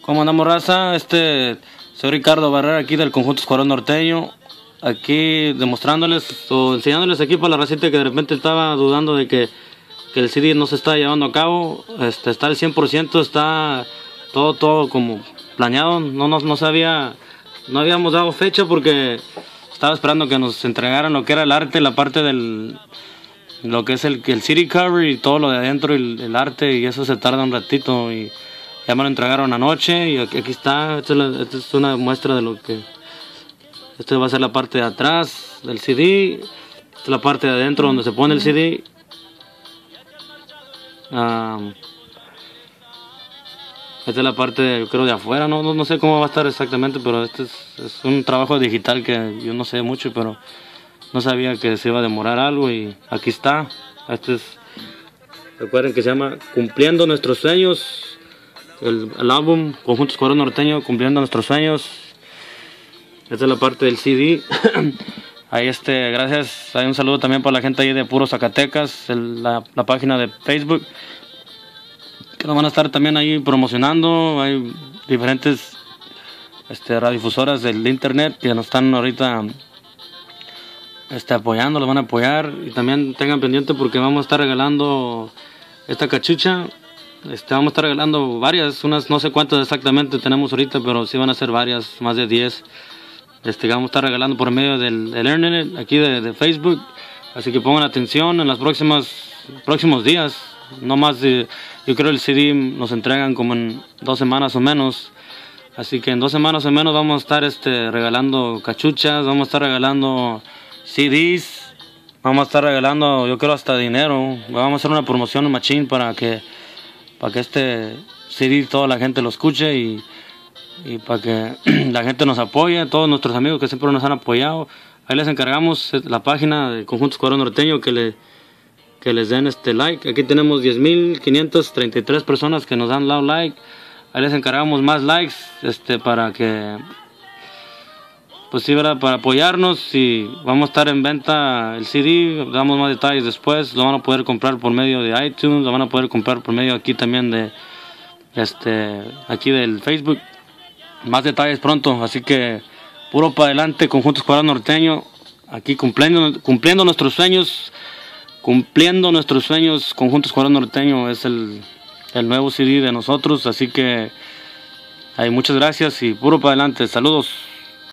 ¿Cómo andamos, raza? Soy Ricardo Barrera, aquí del Conjunto Escuadrón Norteño. Aquí demostrándoles o enseñándoles aquí para la racita que de repente estaba dudando de que el CD no se está llevando a cabo. Está al 100%, está todo como planeado. No sabía, no habíamos dado fecha porque estaba esperando que nos entregaran lo que era el arte, la parte del lo que es el CD cover y todo lo de adentro, el arte, y eso se tarda un ratito y ya me lo entregaron anoche y aquí está. Esta es una muestra de lo que esta va a ser la parte de atrás del CD. Esta es la parte de adentro donde se pone el CD. Esta es la parte, yo creo, de afuera. No sé cómo va a estar exactamente, pero este es un trabajo digital que yo no sé mucho, pero no sabía que se iba a demorar algo y aquí está. Recuerden que se llama Cumpliendo Nuestros Sueños. El álbum Conjunto Escuadrón Norteño, Cumpliendo Nuestros Sueños. Esta es la parte del CD. Ahí gracias. Hay un saludo también para la gente ahí de Puro Zacatecas, la página de Facebook, que nos van a estar también ahí promocionando. Hay diferentes radiodifusoras del internet que nos están ahorita apoyando, los van a apoyar. Y también tengan pendiente porque vamos a estar regalando esta cachucha. Vamos a estar regalando varias, unas no sé cuántas exactamente tenemos ahorita, pero sí van a ser varias, más de 10. Vamos a estar regalando por medio del internet aquí de Facebook. Así que pongan atención en los próximos días. No más yo creo el CD nos entregan como en 2 semanas o menos. Así que en 2 semanas o menos vamos a estar regalando cachuchas, vamos a estar regalando CDs, vamos a estar regalando, yo creo, hasta dinero. Vamos a hacer una promoción machín para que este CD toda la gente lo escuche y para que la gente nos apoye, todos nuestros amigos que siempre nos han apoyado. Ahí les encargamos la página de Conjunto Escuadrón Norteño que les den like. Aquí tenemos 10,533 personas que nos han dado like. Ahí les encargamos más likes para que, pues sí, ¿verdad? Para apoyarnos. Y vamos a estar en venta el CD, damos más detalles después. Lo van a poder comprar por medio de iTunes, lo van a poder comprar por medio aquí también de aquí del Facebook. Más detalles pronto, así que puro para adelante, Conjunto Escuadrón Norteño, aquí cumpliendo nuestros sueños, Conjunto Escuadrón Norteño es el nuevo CD de nosotros, así que muchas gracias y puro para adelante, saludos.